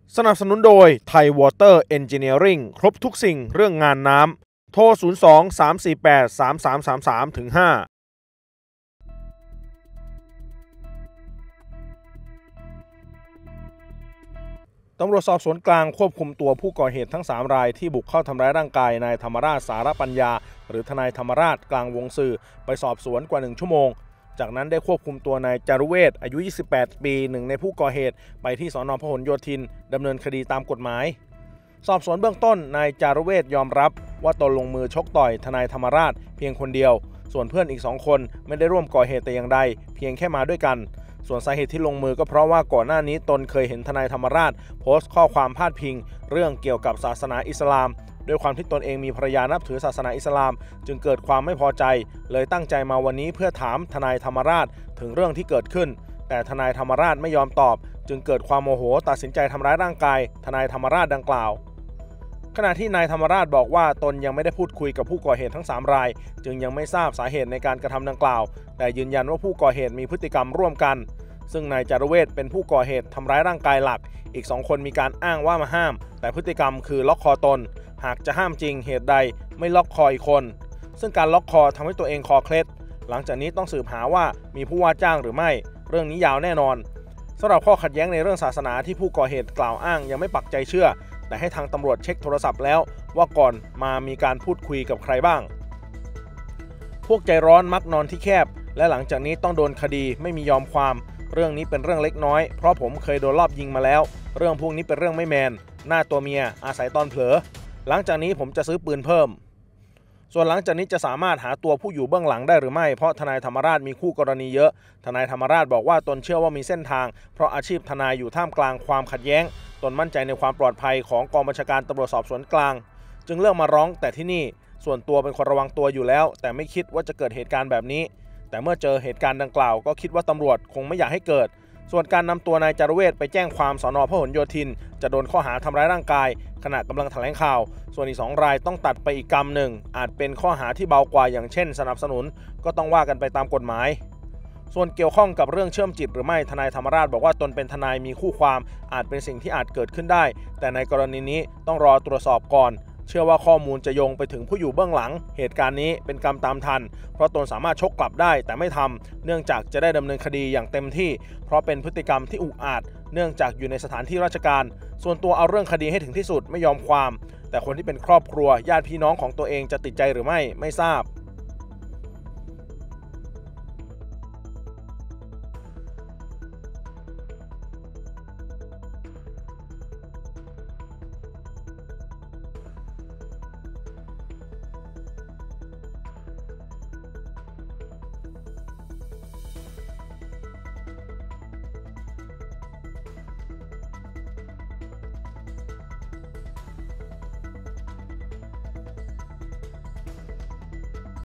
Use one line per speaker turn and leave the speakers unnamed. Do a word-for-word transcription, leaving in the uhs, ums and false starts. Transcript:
สนับสนุนโดยไทยวอเตอร์เอนจิเนียริ่งครบทุกสิ่งเรื่องงานน้ำโทรศูนย์ สอง สาม สี่ แปด สาม สาม สาม สาม ถึง ห้าตำรวจสอบสวนกลางควบคุมตัวผู้ก่อเหตุทั้งสามรายที่บุกเข้าทำร้ายร่างกายนายธรรมราชสารปัญญาหรือทนายธรรมราชกลางวงสื่อไปสอบสวนกว่าหนึ่งชั่วโมงจากนั้นได้ควบคุมตัวนายจารุเวศอายุยี่สิบแปดปีหนึ่งในผู้ก่อเหตุไปที่สน.พหลโยธินดำเนินคดีตามกฎหมายสอบสวนเบื้องต้นนายจารุเวศยอมรับว่าตนลงมือชกต่อยทนายธรรมราชเพียงคนเดียวส่วนเพื่อนอีกสองคนไม่ได้ร่วมก่อเหตุแต่อย่างใดเพียงแค่มาด้วยกันส่วนสาเหตุที่ลงมือก็เพราะว่าก่อนหน้านี้ตนเคยเห็นทนายธรรมราชโพสต์ข้อความพาดพิงเรื่องเกี่ยวกับศาสนาอิสลามด้วยความที่ตนเองมีภรรยานับถือศาสนาอิสลามจึงเกิดความไม่พอใจเลยตั้งใจมาวันนี้เพื่อถามทนายธรรมราชถึงเรื่องที่เกิดขึ้นแต่ทนายธรรมราชไม่ยอมตอบจึงเกิดความโมโหตัดสินใจทำร้ายร่างกายทนายธรรมราชดังกล่าวขณะที่นายธรรมราชบอกว่าตนยังไม่ได้พูดคุยกับผู้ก่อเหตุทั้งสามรายจึงยังไม่ทราบสาเหตุในการกระทำดังกล่าวแต่ยืนยันว่าผู้ก่อเหตุมีพฤติกรรมร่วมกันซึ่งนายจารุเวศเป็นผู้ก่อเหตุทำร้ายร่างกายหลักอีกสองคนมีการอ้างว่ามาห้ามแต่พฤติกรรมคือล็อกคอตนหากจะห้ามจริงเหตุใดไม่ล็อกคออีกคนซึ่งการล็อกคอทำให้ตัวเองคอเคล็ดหลังจากนี้ต้องสืบหาว่ามีผู้ว่าจ้างหรือไม่เรื่องนี้ยาวแน่นอนสำหรับข้อขัดแย้งในเรื่องศาสนาที่ผู้ก่อเหตุกล่าวอ้างยังไม่ปักใจเชื่อแต่ให้ทางตำรวจเช็คโทรศัพท์แล้วว่าก่อนมามีการพูดคุยกับใครบ้างพวกใจร้อนมักนอนที่แคบและหลังจากนี้ต้องโดนคดีไม่มียอมความเรื่องนี้เป็นเรื่องเล็กน้อยเพราะผมเคยโดนรอบยิงมาแล้วเรื่องพวกนี้เป็นเรื่องไม่แมนหน้าตัวเมียอาศัยตอนเผลอหลังจากนี้ผมจะซื้อปืนเพิ่มส่วนหลังจากนี้จะสามารถหาตัวผู้อยู่เบื้องหลังได้หรือไม่เพราะทนายธรรมราชมีคู่กรณีเยอะทนายธรรมราชบอกว่าตนเชื่อว่ามีเส้นทางเพราะอาชีพทนายอยู่ท่ามกลางความขัดแย้งตนมั่นใจในความปลอดภัยของกองบัญชาการตำรวจสอบสวนกลางจึงเลือกมาร้องแต่ที่นี่ส่วนตัวเป็นคนระวังตัวอยู่แล้วแต่ไม่คิดว่าจะเกิดเหตุการณ์แบบนี้แต่เมื่อเจอเหตุการณ์ดังกล่าวก็คิดว่าตำรวจคงไม่อยากให้เกิดส่วนการนำตัวนายจารุเวศไปแจ้งความสน.พหลโยธินจะโดนข้อหาทำร้ายร่างกายขณะกำลังแถลงข่าวส่วนอีกสองรายต้องตัดไปอีกกรรมหนึ่งอาจเป็นข้อหาที่เบากว่าอย่างเช่นสนับสนุนก็ต้องว่ากันไปตามกฎหมายส่วนเกี่ยวข้องกับเรื่องเชื่อมจิตหรือไม่ทนายธรรมราชบอกว่าตนเป็นทนายมีคู่ความอาจเป็นสิ่งที่อาจเกิดขึ้นได้แต่ในกรณีนี้ต้องรอตรวจสอบก่อนเชื่อว่าข้อมูลจะโยงไปถึงผู้อยู่เบื้องหลังเหตุการณ์นี้เป็นกรรมตามทันเพราะตนสามารถชกกลับได้แต่ไม่ทำเนื่องจากจะได้ดำเนินคดีอย่างเต็มที่เพราะเป็นพฤติกรรมที่อุกอาจเนื่องจากอยู่ในสถานที่ราชการส่วนตัวเอาเรื่องคดีให้ถึงที่สุดไม่ยอมความแต่คนที่เป็นครอบครัวญาติพี่น้องของตัวเองจะติดใจหรือไม่ไม่ทราบ